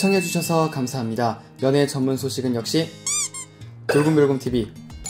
시청해주셔서 감사합니다. 연애 전문 소식은 역시 돌곰별곰TV.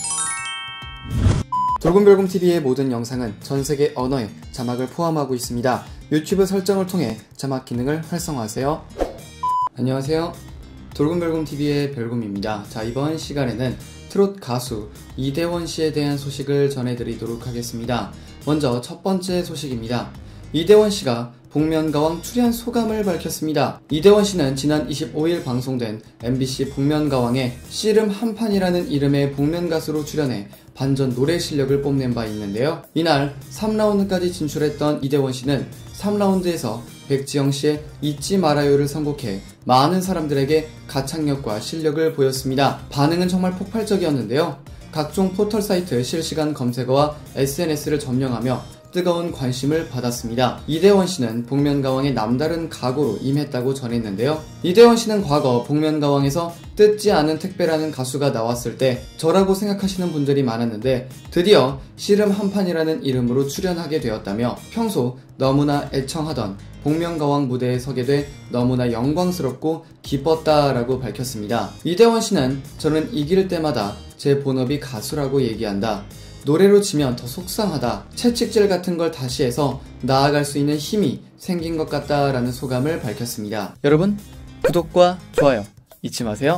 돌곰별곰TV의 모든 영상은 전세계 언어의 자막을 포함하고 있습니다. 유튜브 설정을 통해 자막 기능을 활성화하세요. 안녕하세요. 돌곰별곰TV의 별곰입니다. 자, 이번 시간에는 트롯 가수 이대원 씨에 대한 소식을 전해드리도록 하겠습니다. 먼저 첫 번째 소식입니다. 이대원 씨가 복면가왕 출연 소감을 밝혔습니다. 이대원 씨는 지난 25일 방송된 MBC 복면가왕에 씨름 한판이라는 이름의 복면가수로 출연해 반전 노래 실력을 뽐낸 바 있는데요. 이날 3라운드까지 진출했던 이대원 씨는 3라운드에서 백지영 씨의 잊지 말아요를 선곡해 많은 사람들에게 가창력과 실력을 보였습니다. 반응은 정말 폭발적이었는데요. 각종 포털 사이트 실시간 검색어와 SNS를 점령하며 뜨거운 관심을 받았습니다. 이대원 씨는 복면가왕에 남다른 각오로 임했다고 전했는데요. 이대원 씨는 과거 복면가왕에서 뜯지 않은 택배라는 가수가 나왔을 때 저라고 생각하시는 분들이 많았는데 드디어 씨름 한판이라는 이름으로 출연하게 되었다며 평소 너무나 애청하던 복면가왕 무대에 서게 돼 너무나 영광스럽고 기뻤다라고 밝혔습니다. 이대원 씨는 저는 이길 때마다 제 본업이 가수라고 얘기한다. 노래로 치면 더 속상하다. 채찍질 같은 걸 다시 해서 나아갈 수 있는 힘이 생긴 것 같다라는 소감을 밝혔습니다. 여러분, 구독과 좋아요 잊지 마세요.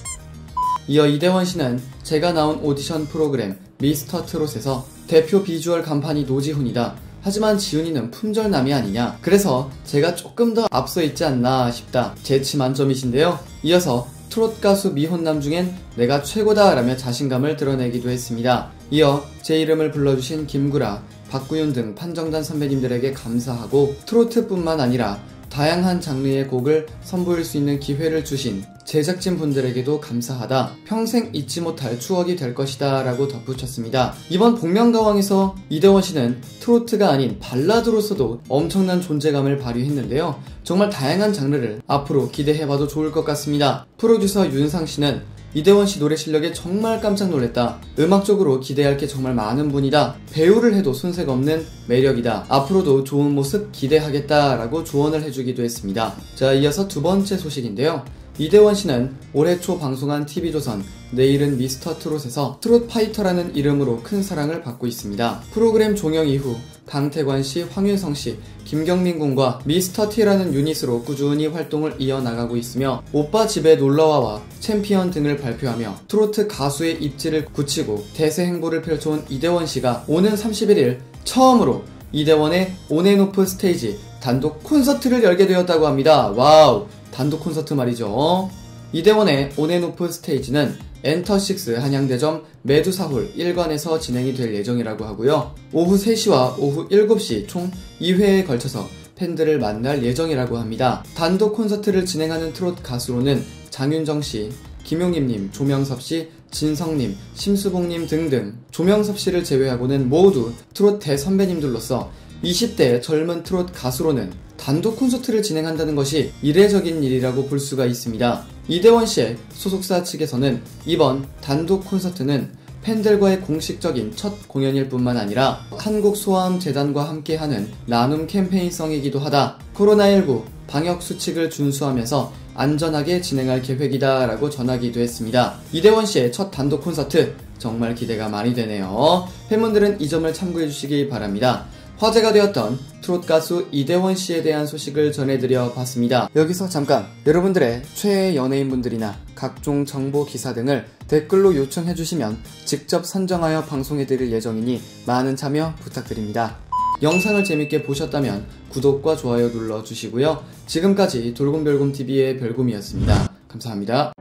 이어 이대원 씨는 제가 나온 오디션 프로그램 미스터 트롯에서 대표 비주얼 간판이 노지훈이다. 하지만 지훈이는 품절남이 아니냐. 그래서 제가 조금 더 앞서 있지 않나 싶다. 재치 만점이신데요. 이어서 트롯 가수 미혼남 중엔 내가 최고다 라며 자신감을 드러내기도 했습니다. 이어 제 이름을 불러주신 김구라, 박구윤 등 판정단 선배님들에게 감사하고 트로트뿐만 아니라 다양한 장르의 곡을 선보일 수 있는 기회를 주신 제작진 분들에게도 감사하다. 평생 잊지 못할 추억이 될 것이다 라고 덧붙였습니다. 이번 복면가왕에서 이대원 씨는 트로트가 아닌 발라드로서도 엄청난 존재감을 발휘했는데요. 정말 다양한 장르를 앞으로 기대해봐도 좋을 것 같습니다. 프로듀서 윤상 씨는 이대원 씨 노래 실력에 정말 깜짝 놀랐다. 음악적으로 기대할 게 정말 많은 분이다. 배우를 해도 손색 없는 매력이다. 앞으로도 좋은 모습 기대하겠다 라고 조언을 해주기도 했습니다. 자, 이어서 두 번째 소식인데요. 이대원 씨는 올해 초 방송한 TV조선 내일은 미스터 트롯에서 트롯 파이터라는 이름으로 큰 사랑을 받고 있습니다. 프로그램 종영 이후 강태관 씨, 황윤성 씨, 김경민 군과 미스터 T라는 유닛으로 꾸준히 활동을 이어나가고 있으며 오빠 집에 놀러와와 챔피언 등을 발표하며 트로트 가수의 입지를 굳히고 대세 행보를 펼쳐온 이대원 씨가 오는 31일 처음으로 이대원의 온앤오프 스테이지 단독 콘서트를 열게 되었다고 합니다. 와우! 단독 콘서트 말이죠. 이대원의 온앤오프 스테이지는 엔터식스 한양대점 매두사홀 1관에서 진행이 될 예정이라고 하고요. 오후 3시와 오후 7시 총 2회에 걸쳐서 팬들을 만날 예정이라고 합니다. 단독 콘서트를 진행하는 트롯 가수로는 장윤정씨, 김용임님, 조명섭씨, 진성님, 심수봉님 등등 조명섭씨를 제외하고는 모두 트롯 대선배님들로서 20대 젊은 트롯 가수로는 단독 콘서트를 진행한다는 것이 이례적인 일이라고 볼 수가 있습니다. 이대원 씨의 소속사 측에서는 이번 단독 콘서트는 팬들과의 공식적인 첫 공연일 뿐만 아니라 한국소아암재단과 함께하는 나눔 캠페인성이기도 하다. 코로나19 방역 수칙을 준수하면서 안전하게 진행할 계획이다 라고 전하기도 했습니다. 이대원 씨의 첫 단독 콘서트 정말 기대가 많이 되네요. 팬분들은 이 점을 참고해 주시기 바랍니다. 화제가 되었던 트롯 가수 이대원 씨에 대한 소식을 전해드려 봤습니다. 여기서 잠깐 여러분들의 최애 연예인분들이나 각종 정보 기사 등을 댓글로 요청해 주시면 직접 선정하여 방송해드릴 예정이니 많은 참여 부탁드립니다. 영상을 재밌게 보셨다면 구독과 좋아요 눌러주시고요. 지금까지 돌곰별곰TV의 별곰이었습니다. 감사합니다.